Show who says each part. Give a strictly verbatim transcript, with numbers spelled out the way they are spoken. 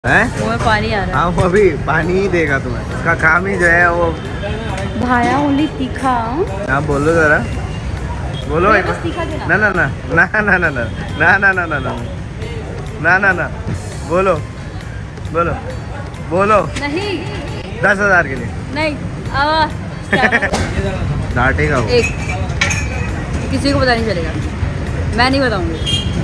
Speaker 1: हैं?
Speaker 2: मुँह में पानी आ रहा है।
Speaker 1: हाँ वो अभी पानी ही देगा तुम्हें। उसका काम ही जो है वो
Speaker 2: भाया ओनली तीखा।
Speaker 1: हाँ बोलो जरा, बोलो एक
Speaker 2: बस तीखा देना।
Speaker 1: ना ना ना ना ना ना ना ना ना ना ना ना ना ना ना बोलो बोलो बोलो
Speaker 2: नहीं
Speaker 1: दस हजार के लिए
Speaker 2: नहीं आ,
Speaker 1: डांटेगा वो।
Speaker 2: एक किसी को पता नहीं चलेगा, मैं नहीं बताऊंगी।